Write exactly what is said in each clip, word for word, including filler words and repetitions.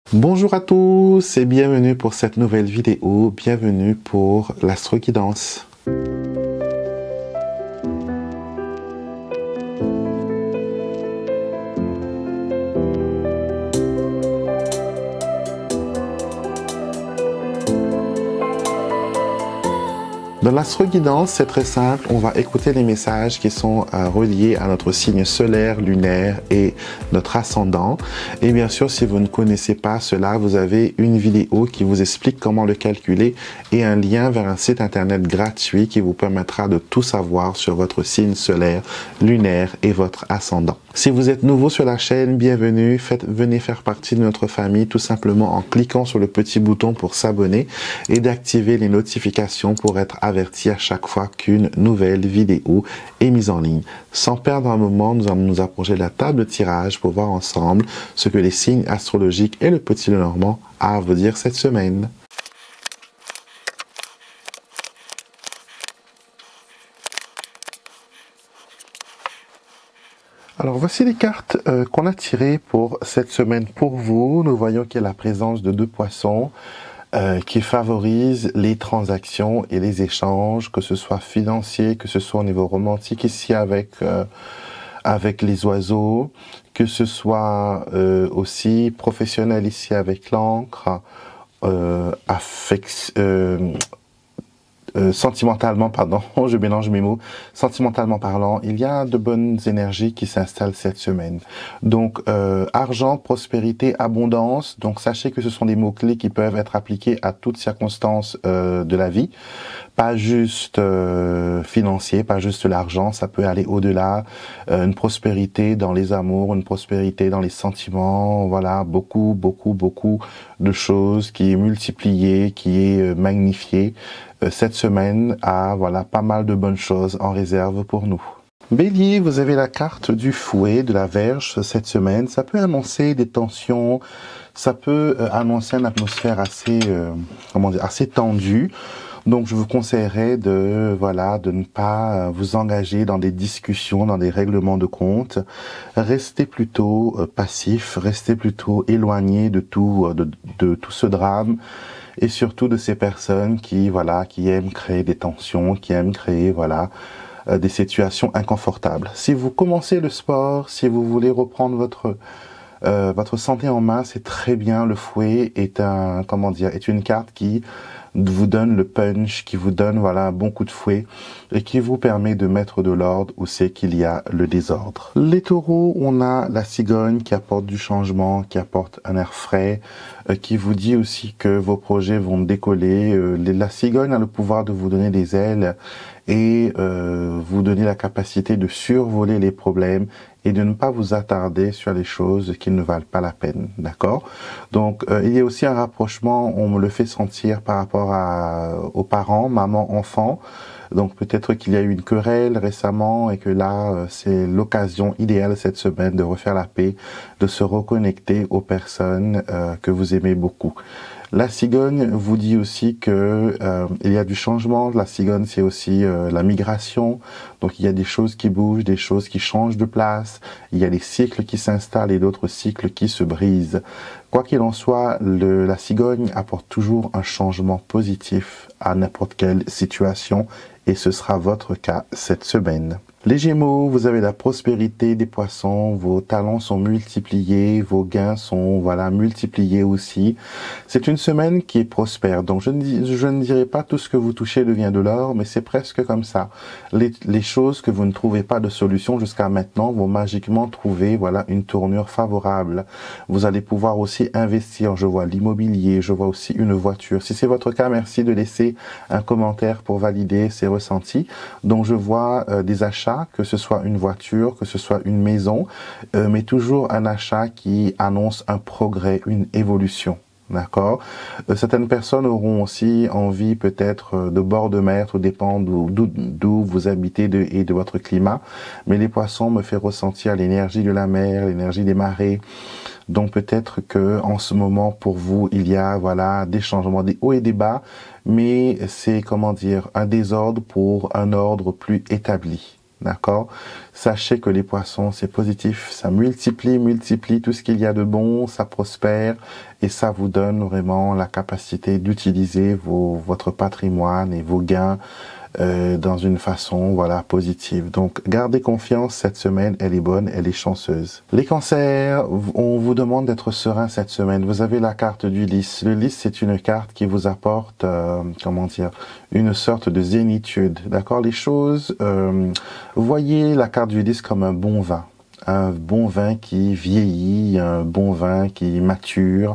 Bonjour à tous et bienvenue pour cette nouvelle vidéo, bienvenue pour l'astro-guidance. Dans l'astro-guidance, c'est très simple, on va écouter les messages qui sont euh, reliés à notre signe solaire, lunaire et notre ascendant. Et bien sûr, si vous ne connaissez pas cela, vous avez une vidéo qui vous explique comment le calculer et un lien vers un site internet gratuit qui vous permettra de tout savoir sur votre signe solaire, lunaire et votre ascendant. Si vous êtes nouveau sur la chaîne, bienvenue, faites, venez faire partie de notre famille tout simplement en cliquant sur le petit bouton pour s'abonner et d'activer les notifications pour être averti à chaque fois qu'une nouvelle vidéo est mise en ligne. Sans perdre un moment, nous allons nous approcher de la table de tirage pour voir ensemble ce que les signes astrologiques et le petit Lenormand a à vous dire cette semaine. Alors voici les cartes euh, qu'on a tirées pour cette semaine pour vous. Nous voyons qu'il y a la présence de deux poissons euh, qui favorisent les transactions et les échanges, que ce soit financier, que ce soit au niveau romantique ici avec euh, avec les oiseaux, que ce soit euh, aussi professionnel ici avec l'encre, euh, affect, euh, Euh, sentimentalement, pardon, je mélange mes mots, sentimentalement parlant, il y a de bonnes énergies qui s'installent cette semaine. Donc, euh, argent, prospérité, abondance, donc sachez que ce sont des mots-clés qui peuvent être appliqués à toutes circonstances euh, de la vie, pas juste euh, financier, pas juste l'argent, ça peut aller au-delà, euh, une prospérité dans les amours, une prospérité dans les sentiments, voilà, beaucoup, beaucoup, beaucoup de choses qui est multipliée, qui est euh, magnifiée. Cette semaine a voilà pas mal de bonnes choses en réserve pour nous. Bélier, vous avez la carte du fouet, de la Vierge cette semaine. Ça peut annoncer des tensions, ça peut euh, annoncer une atmosphère assez, euh, comment dire, assez tendue. Donc je vous conseillerais de voilà de ne pas vous engager dans des discussions, dans des règlements de compte. Restez plutôt euh, passif, restez plutôt éloigné de tout euh, de, de tout ce drame. Et surtout de ces personnes qui, voilà, qui aiment créer des tensions, qui aiment créer, voilà, euh, des situations inconfortables. Si vous commencez le sport, si vous voulez reprendre votre euh, votre santé en main, c'est très bien. Le fouet est un, comment dire, est une carte qui vous donne le punch, qui vous donne, voilà, un bon coup de fouet et qui vous permet de mettre de l'ordre où c'est qu'il y a le désordre. Les taureaux, on a la cigogne qui apporte du changement, qui apporte un air frais, euh, qui vous dit aussi que vos projets vont décoller. Euh, la cigogne a le pouvoir de vous donner des ailes et euh, vous donner la capacité de survoler les problèmes et de ne pas vous attarder sur les choses qui ne valent pas la peine, d'accord? Donc, euh, il y a aussi un rapprochement, on me le fait sentir par rapport à, aux parents, maman, enfant. Donc, peut-être qu'il y a eu une querelle récemment et que là, euh, c'est l'occasion idéale cette semaine de refaire la paix, de se reconnecter aux personnes euh, que vous aimez beaucoup. La cigogne vous dit aussi que euh, il y a du changement. La cigogne, c'est aussi euh, la migration. Donc, il y a des choses qui bougent, des choses qui changent de place. Il y a des cycles qui s'installent et d'autres cycles qui se brisent. Quoi qu'il en soit, le, la cigogne apporte toujours un changement positif à n'importe quelle situation et ce sera votre cas cette semaine. Les Gémeaux, vous avez la prospérité des poissons, vos talents sont multipliés, vos gains sont voilà multipliés aussi. C'est une semaine qui est prospère, donc je ne, je ne dirais pas tout ce que vous touchez devient de l'or, mais c'est presque comme ça. Les, les choses que vous ne trouvez pas de solution jusqu'à maintenant vont magiquement trouver voilà une tournure favorable. Vous allez pouvoir aussi investir, je vois l'immobilier, je vois aussi une voiture. Si c'est votre cas, merci de laisser un commentaire pour valider ces ressentis. Donc je vois euh, des achats, que ce soit une voiture, que ce soit une maison, euh, mais toujours un achat qui annonce un progrès, une évolution. D'accord. Euh, certaines personnes auront aussi envie peut-être euh, de bord de mer, tout dépend d'où d'où vous habitez de, et de votre climat. Mais les poissons me fait ressentir l'énergie de la mer, l'énergie des marées. Donc peut-être que en ce moment pour vous il y a voilà des changements, des hauts et des bas, mais c'est comment dire un désordre pour un ordre plus établi. D'accord? Sachez que les poissons, c'est positif, ça multiplie, multiplie tout ce qu'il y a de bon, ça prospère et ça vous donne vraiment la capacité d'utiliser vos, votre patrimoine et vos gains euh, dans une façon voilà positive. Donc gardez confiance, cette semaine elle est bonne, elle est chanceuse. Les cancers, on vous demande d'être serein cette semaine. Vous avez la carte du lys. Le lys, c'est une carte qui vous apporte euh, comment dire, une sorte de zénitude. D'accord? Les choses, euh, voyez la carte du lys comme un bon vin. Un bon vin qui vieillit, un bon vin qui mature.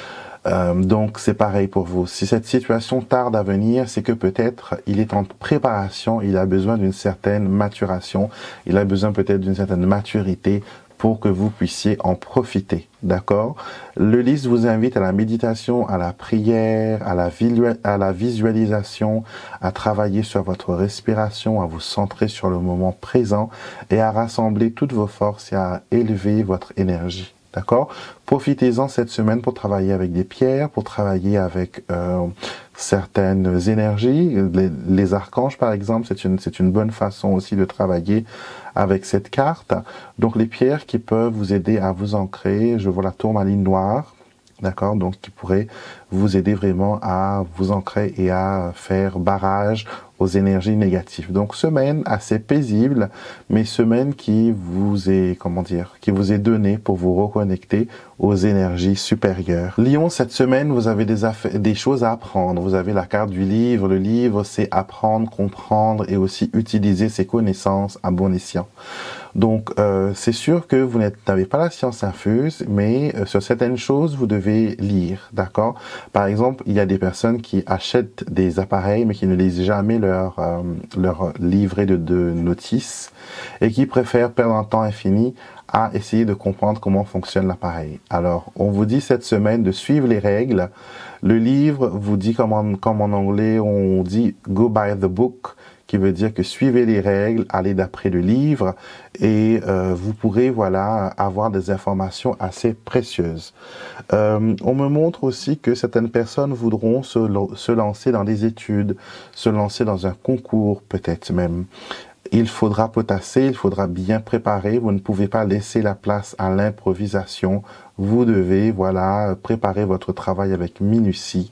Euh, donc c'est pareil pour vous. Si cette situation tarde à venir, c'est que peut-être il est en préparation, il a besoin d'une certaine maturation, il a besoin peut-être d'une certaine maturité pour que vous puissiez en profiter. D'accord? Le lys vous invite à la méditation, à la prière, à la, à la visualisation, à travailler sur votre respiration, à vous centrer sur le moment présent et à rassembler toutes vos forces et à élever votre énergie. D'accord? Profitez-en cette semaine pour travailler avec des pierres, pour travailler avec euh, certaines énergies. Les, les archanges, par exemple, c'est une, c'est une bonne façon aussi de travailler avec cette carte. Donc, les pierres qui peuvent vous aider à vous ancrer. Je vois la tourmaline noire. D'accord? Donc, qui pourrait vous aider vraiment à vous ancrer et à faire barrage aux énergies négatives. Donc, semaine assez paisible, mais semaine qui vous est, comment dire, qui vous est donnée pour vous reconnecter aux énergies supérieures. Lion, cette semaine, vous avez des, des choses à apprendre. Vous avez la carte du livre. Le livre, c'est apprendre, comprendre et aussi utiliser ses connaissances à bon escient. Donc, euh, c'est sûr que vous n'avez pas la science infuse, mais euh, sur certaines choses, vous devez lire, d'accord? Par exemple, il y a des personnes qui achètent des appareils, mais qui ne lisent jamais leur, euh, leur livret de, de notices et qui préfèrent perdre un temps infini à essayer de comprendre comment fonctionne l'appareil. Alors, on vous dit cette semaine de suivre les règles. Le livre vous dit, comme en, comme en anglais, on dit « go by the book », qui veut dire que suivez les règles, allez d'après le livre et euh, vous pourrez voilà avoir des informations assez précieuses. Euh, on me montre aussi que certaines personnes voudront se, se lancer dans des études, se lancer dans un concours peut-être même. Il faudra potasser, il faudra bien préparer, vous ne pouvez pas laisser la place à l'improvisation. Vous devez voilà préparer votre travail avec minutie.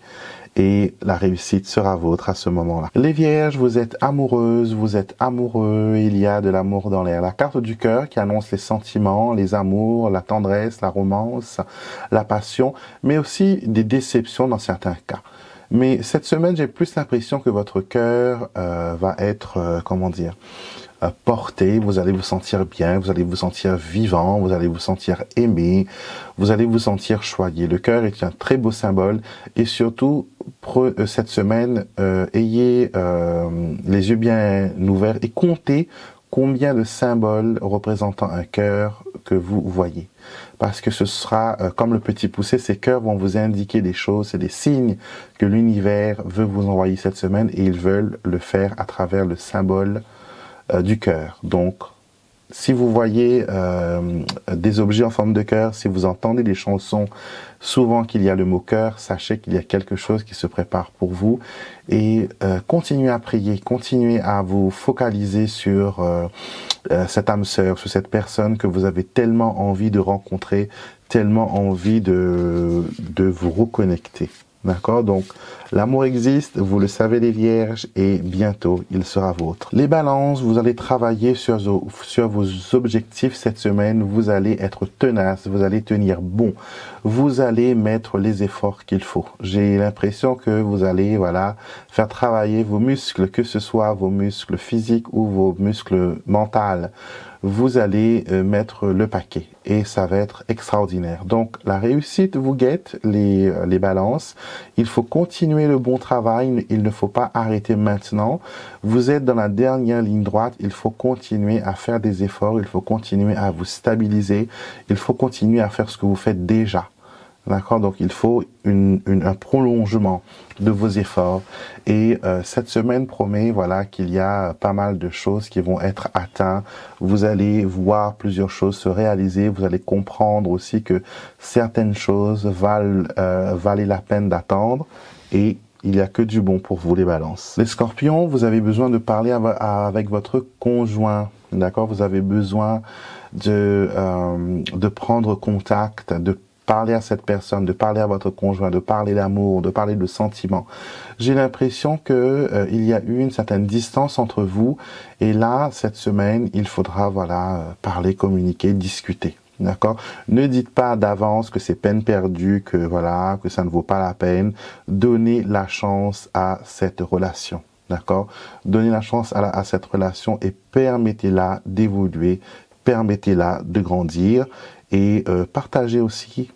Et la réussite sera vôtre à ce moment-là. Les vierges, vous êtes amoureuses, vous êtes amoureux, il y a de l'amour dans l'air. La carte du cœur qui annonce les sentiments, les amours, la tendresse, la romance, la passion, mais aussi des déceptions dans certains cas. Mais cette semaine, j'ai plus l'impression que votre cœur euh, va être, euh, comment dire, euh, porté, vous allez vous sentir bien, vous allez vous sentir vivant, vous allez vous sentir aimé, vous allez vous sentir choyé. Le cœur est un très beau symbole et surtout, cette semaine, euh, ayez euh, les yeux bien ouverts et comptez combien de symboles représentant un cœur que vous voyez. Parce que ce sera, euh, comme le petit poussé, ces cœurs vont vous indiquer des choses, c'est des signes que l'univers veut vous envoyer cette semaine et ils veulent le faire à travers le symbole euh, du cœur. Donc, si vous voyez euh, des objets en forme de cœur, si vous entendez des chansons souvent qu'il y a le mot cœur, sachez qu'il y a quelque chose qui se prépare pour vous et euh, continuez à prier, continuez à vous focaliser sur euh, euh, cette âme sœur, sur cette personne que vous avez tellement envie de rencontrer, tellement envie de, de vous reconnecter. D'accord? Donc, l'amour existe, vous le savez les vierges, et bientôt, il sera vôtre. Les balances, vous allez travailler sur, sur vos objectifs cette semaine, vous allez être tenace, vous allez tenir bon, vous allez mettre les efforts qu'il faut. J'ai l'impression que vous allez, voilà, faire travailler vos muscles, que ce soit vos muscles physiques ou vos muscles mentaux. Vous allez euh, mettre le paquet et ça va être extraordinaire. Donc, la réussite vous guette, les, les balances. Il faut continuer le bon travail, il ne faut pas arrêter maintenant. Vous êtes dans la dernière ligne droite, il faut continuer à faire des efforts, il faut continuer à vous stabiliser, il faut continuer à faire ce que vous faites déjà. D'accord? Donc, il faut une, une, un prolongement de vos efforts. Et euh, cette semaine promet, voilà, qu'il y a pas mal de choses qui vont être atteintes. Vous allez voir plusieurs choses se réaliser. Vous allez comprendre aussi que certaines choses valent, euh, valent la peine d'attendre. Et Il n'y a que du bon pour vous, les balances. Les scorpions, vous avez besoin de parler avec votre conjoint. D'accord? Vous avez besoin de, euh, de prendre contact, de parler à cette personne, de parler à votre conjoint, de parler d'amour, de parler de sentiments. J'ai l'impression que euh, il y a eu une certaine distance entre vous. Et là, cette semaine, il faudra, voilà, parler, communiquer, discuter. D'accord? Ne dites pas d'avance que c'est peine perdue, que voilà, que ça ne vaut pas la peine. Donnez la chance à cette relation. D'accord? Donnez la chance à, la, à cette relation et permettez-la d'évoluer, permettez-la de grandir et euh, partagez aussi.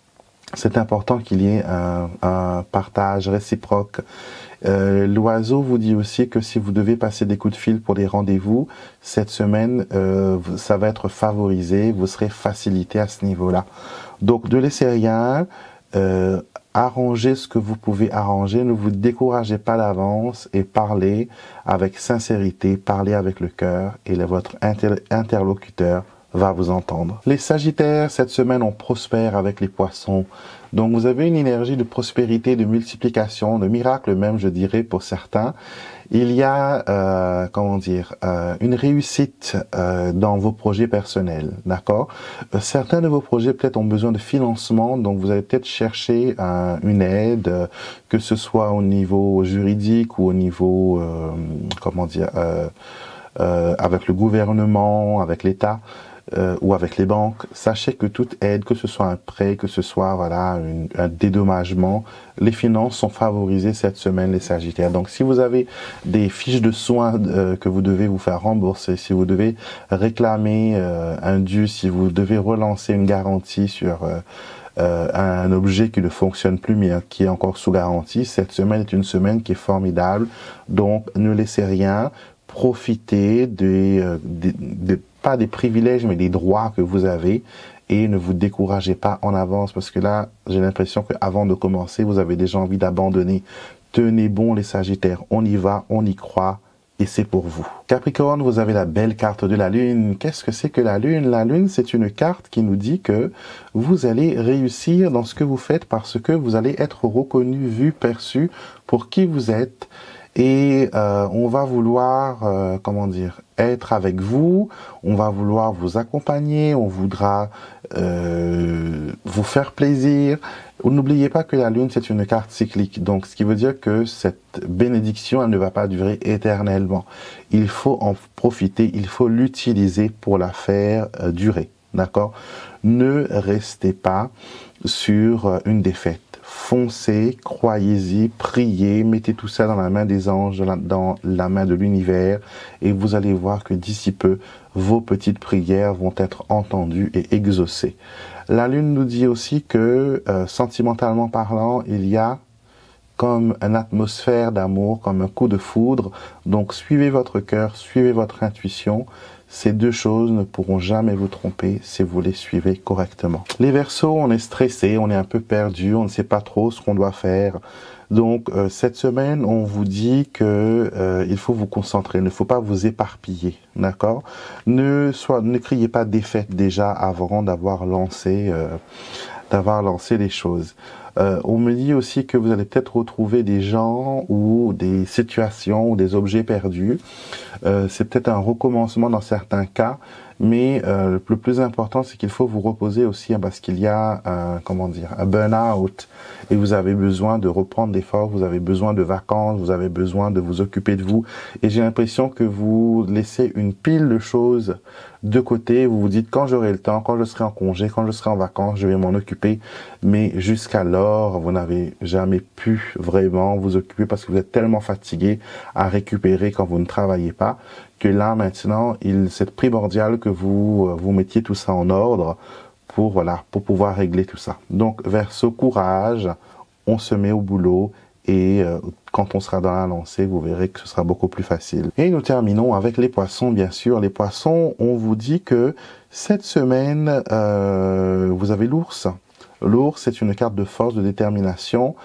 C'est important qu'il y ait un, un partage réciproque. Euh, l'oiseau vous dit aussi que si vous devez passer des coups de fil pour les rendez-vous, cette semaine, euh, ça va être favorisé, vous serez facilité à ce niveau-là. Donc, ne laissez rien, euh, arrangez ce que vous pouvez arranger, ne vous découragez pas d'avance et parlez avec sincérité, parlez avec le cœur et là, votre inter interlocuteur va vous entendre. Les Sagittaires, cette semaine, on prospère avec les poissons. Donc, vous avez une énergie de prospérité, de multiplication, de miracle même, je dirais, pour certains. Il y a, euh, comment dire, euh, une réussite euh, dans vos projets personnels, d'accord? euh, Certains de vos projets, peut-être, ont besoin de financement, donc vous allez peut-être chercher euh, une aide, euh, que ce soit au niveau juridique ou au niveau, euh, comment dire, euh, euh, avec le gouvernement, avec l'État. Euh, ou avec les banques, sachez que toute aide, que ce soit un prêt, que ce soit voilà une, un dédommagement, les finances sont favorisées cette semaine, les Sagittaires. Donc, si vous avez des fiches de soins euh, que vous devez vous faire rembourser, si vous devez réclamer euh, un dû, si vous devez relancer une garantie sur euh, euh, un objet qui ne fonctionne plus mais qui est encore sous garantie, cette semaine est une semaine qui est formidable. Donc, ne laissez rien. Profitez des, euh, des, des pas des privilèges, mais des droits que vous avez et ne vous découragez pas en avance parce que là, j'ai l'impression qu'avant de commencer, vous avez déjà envie d'abandonner. Tenez bon les Sagittaires, on y va, on y croit et c'est pour vous. Capricorne, vous avez la belle carte de la Lune. Qu'est-ce que c'est que la Lune? La Lune, c'est une carte qui nous dit que vous allez réussir dans ce que vous faites parce que vous allez être reconnu, vu, perçu pour qui vous êtes. Et euh, on va vouloir, euh, comment dire, être avec vous, on va vouloir vous accompagner, on voudra euh, vous faire plaisir. N'oubliez pas que la Lune, c'est une carte cyclique. Donc, ce qui veut dire que cette bénédiction, elle ne va pas durer éternellement. Il faut en profiter, il faut l'utiliser pour la faire euh, durer. D'accord? Ne restez pas sur euh, une défaite. Foncez, croyez-y, priez, mettez tout ça dans la main des anges, dans la main de l'univers, et vous allez voir que d'ici peu, vos petites prières vont être entendues et exaucées. La Lune nous dit aussi que, euh, sentimentalement parlant, il y a comme une atmosphère d'amour, comme un coup de foudre. Donc, suivez votre cœur, suivez votre intuition. Ces deux choses ne pourront jamais vous tromper si vous les suivez correctement. Les Verseaux, on est stressé, on est un peu perdu, on ne sait pas trop ce qu'on doit faire. Donc, euh, cette semaine, on vous dit que euh, il faut vous concentrer, il ne faut pas vous éparpiller, d'accord? Ne soit, ne criez pas défaite déjà avant d'avoir lancé, euh, d'avoir lancé les choses. Euh, on me dit aussi que vous allez peut-être retrouver des gens ou des situations ou des objets perdus. Euh, c'est peut-être un recommencement dans certains cas, mais euh, le plus important, c'est qu'il faut vous reposer aussi hein, parce qu'il y a un, comment dire, un burn-out et vous avez besoin de reprendre des forces, vous avez besoin de vacances, vous avez besoin de vous occuper de vous. Et j'ai l'impression que vous laissez une pile de choses de côté. Vous vous dites quand j'aurai le temps, quand je serai en congé, quand je serai en vacances, je vais m'en occuper. Mais jusqu'alors, vous n'avez jamais pu vraiment vous occuper parce que vous êtes tellement fatigué à récupérer quand vous ne travaillez pas que là maintenant, il c'est primordial que vous vous mettiez tout ça en ordre pour voilà pour pouvoir régler tout ça. Donc Verseau, courage, on se met au boulot et euh, quand on sera dans la lancée, vous verrez que ce sera beaucoup plus facile. Et nous terminons avec les Poissons, bien sûr. Les Poissons, on vous dit que cette semaine, euh, vous avez l'ours. L'ours, c'est une carte de force, de détermination.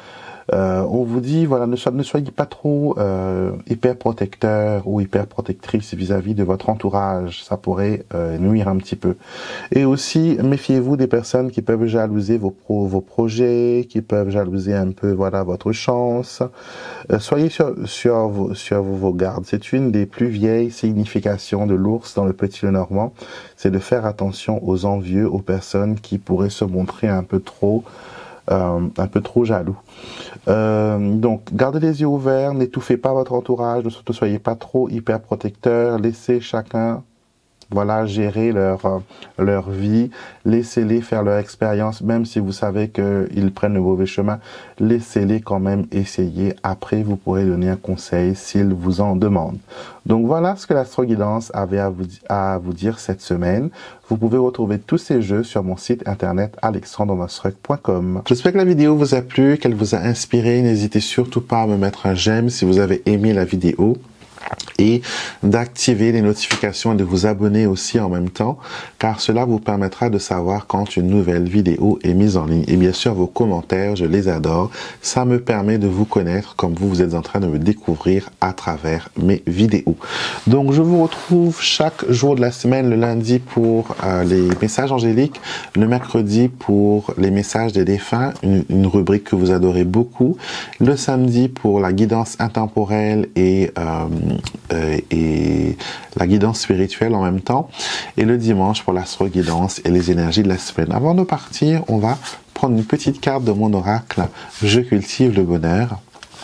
Euh, on vous dit, voilà, ne, so ne soyez pas trop euh, hyper protecteur ou hyper protectrice vis-à-vis de votre entourage. Ça pourrait euh, nuire un petit peu. Et aussi, méfiez-vous des personnes qui peuvent jalouser vos, pro vos projets, qui peuvent jalouser un peu, voilà, votre chance. Euh, soyez sur, sur, vos, sur vos gardes. C'est une des plus vieilles significations de l'ours dans le Petit Lenormand. C'est de faire attention aux envieux, aux personnes qui pourraient se montrer un peu trop Euh, un peu trop jaloux. Euh, donc, gardez les yeux ouverts, n'étouffez pas votre entourage, ne surtout soyez pas trop hyper protecteur, laissez chacun, voilà, gérer leur euh, leur vie, laissez-les faire leur expérience, même si vous savez qu'ils prennent le mauvais chemin, laissez-les quand même essayer. Après, vous pourrez donner un conseil s'ils vous en demandent. Donc voilà ce que l'astroguidance avait à vous, à vous dire cette semaine. Vous pouvez retrouver tous ces jeux sur mon site internet alexandre mosruck point com. J'espère que la vidéo vous a plu, qu'elle vous a inspiré. N'hésitez surtout pas à me mettre un j'aime si vous avez aimé la vidéo, et d'activer les notifications et de vous abonner aussi en même temps, car cela vous permettra de savoir quand une nouvelle vidéo est mise en ligne. Et bien sûr, vos commentaires, je les adore. Ça me permet de vous connaître comme vous, vous êtes en train de me découvrir à travers mes vidéos. Donc, je vous retrouve chaque jour de la semaine, le lundi pour euh, les messages angéliques, le mercredi pour les messages des défunts, une, une rubrique que vous adorez beaucoup, le samedi pour la guidance intemporelle et euh, Euh, et la guidance spirituelle en même temps, et le dimanche pour l'astro-guidance et les énergies de la semaine. Avant de partir, on va prendre une petite carte de mon oracle Je cultive le bonheur.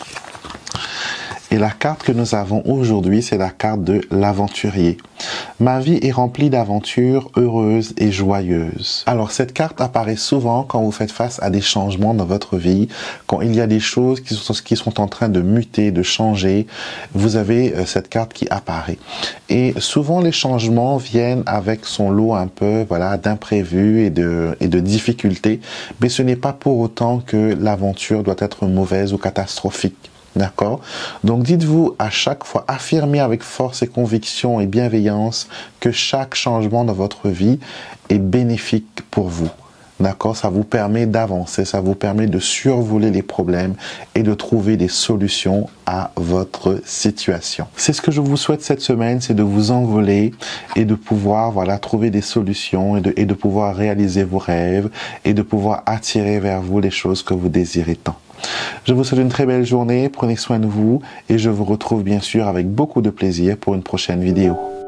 Et la carte que nous avons aujourd'hui, c'est la carte de l'aventurier. Ma vie est remplie d'aventures heureuses et joyeuses. Alors cette carte apparaît souvent quand vous faites face à des changements dans votre vie, quand il y a des choses qui sont, qui sont en train de muter, de changer. Vous avez euh, cette carte qui apparaît. Et souvent les changements viennent avec son lot un peu, voilà, d'imprévus et de, et de difficultés. Mais ce n'est pas pour autant que l'aventure doit être mauvaise ou catastrophique. D'accord? Donc dites-vous à chaque fois, affirmez avec force et conviction et bienveillance que chaque changement dans votre vie est bénéfique pour vous. D'accord? Ça vous permet d'avancer, ça vous permet de survoler les problèmes et de trouver des solutions à votre situation. C'est ce que je vous souhaite cette semaine, c'est de vous envoler et de pouvoir, voilà, trouver des solutions et de, et de pouvoir réaliser vos rêves et de pouvoir attirer vers vous les choses que vous désirez tant. Je vous souhaite une très belle journée, prenez soin de vous et je vous retrouve bien sûr avec beaucoup de plaisir pour une prochaine vidéo.